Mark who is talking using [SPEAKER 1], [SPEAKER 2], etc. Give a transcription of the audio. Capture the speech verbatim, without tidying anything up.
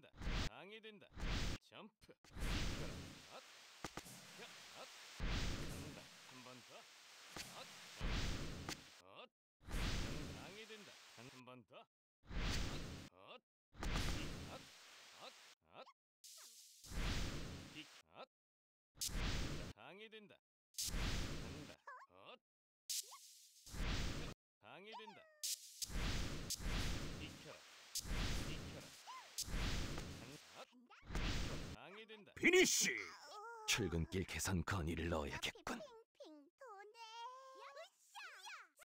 [SPEAKER 1] 방해된다. 방해된다. 점프. 비켜라. 앗. 야, 앗. 간다. 한 번 더. 앗. 점프. 앗. 방해된다. 한 번 더. 앗. 앗. 비. 앗. 앗. 앗. 비. 앗. 방해된다. 간다. 앗. 방해된다. 비켜라. 비켜라. 한, 앗. 비켜라. 방해된다.
[SPEAKER 2] 피니쉬!
[SPEAKER 3] 출근길 개선 건의를 넣어야겠군.